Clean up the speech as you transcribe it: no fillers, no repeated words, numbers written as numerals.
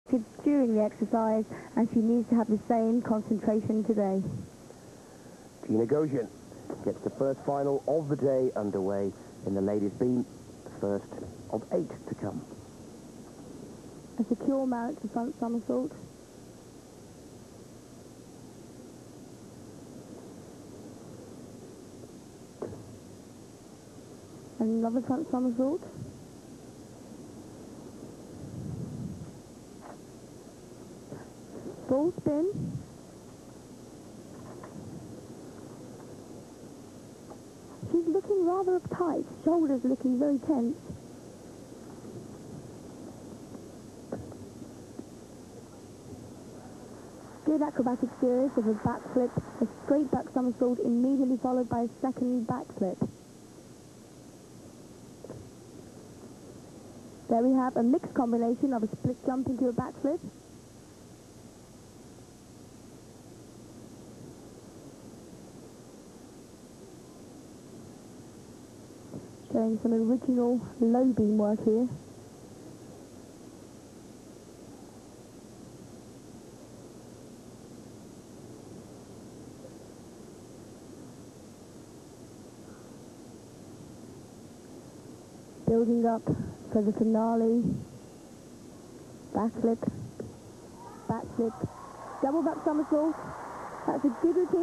during the exercise, and she needs to have the same concentration today. Gina Gosian gets the first final of the day underway in the ladies' beam, the first of 8 to come. A secure mount to front somersault. Another front somersault. Full spin. She's looking rather uptight, shoulders looking very tense. Good acrobatic series of a backflip, a straight back somersault immediately followed by a second backflip. There we have a mixed combination of a split jump into a backflip. Showing some original low beam work here. Building up for the finale. Backflip, backflip, double back somersault. That's a good routine.